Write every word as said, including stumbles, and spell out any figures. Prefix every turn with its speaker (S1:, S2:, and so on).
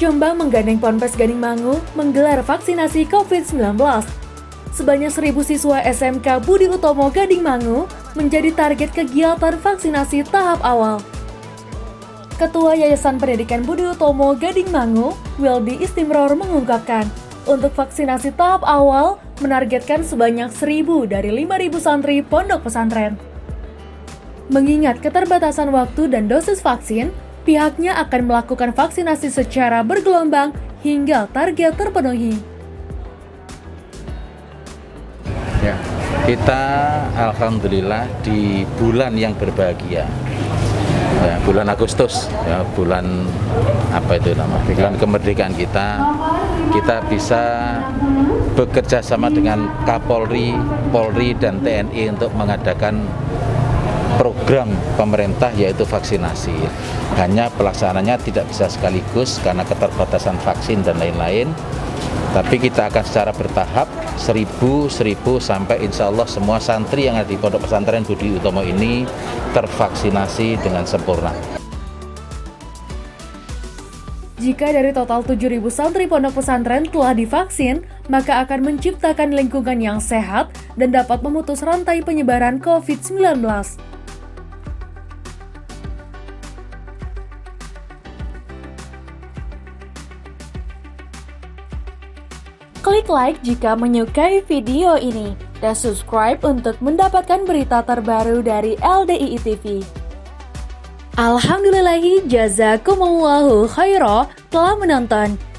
S1: Jombang menggandeng Ponpes Gading Mangu menggelar vaksinasi covid sembilan belas. Sebanyak seribu siswa S M K Budi Utomo Gading Mangu menjadi target kegiatan vaksinasi tahap awal. Ketua Yayasan Pendidikan Budi Utomo Gading Mangu, Wildi Istimror mengungkapkan, untuk vaksinasi tahap awal menargetkan sebanyak seribu dari lima ribu santri pondok pesantren. Mengingat keterbatasan waktu dan dosis vaksin, pihaknya akan melakukan vaksinasi secara bergelombang hingga target terpenuhi.
S2: Ya, kita alhamdulillah di bulan yang berbahagia, ya, bulan Agustus, ya, bulan apa itu nama, bulan kemerdekaan kita, kita bisa bekerja sama dengan Kapolri, Polri dan T N I untuk mengadakan program pemerintah yaitu vaksinasi. Hanya pelaksananya tidak bisa sekaligus karena keterbatasan vaksin dan lain-lain. Tapi kita akan secara bertahap seribu, seribu sampai insya Allah semua santri yang ada di Pondok Pesantren Budi Utomo ini tervaksinasi dengan sempurna.
S1: Jika dari total tujuh ribu santri pondok pesantren telah divaksin, maka akan menciptakan lingkungan yang sehat dan dapat memutus rantai penyebaran covid sembilan belas. Klik like jika menyukai video ini, dan subscribe untuk mendapatkan berita terbaru dari L D I I T V. Alhamdulillahi jazakumullahu khairah telah menonton.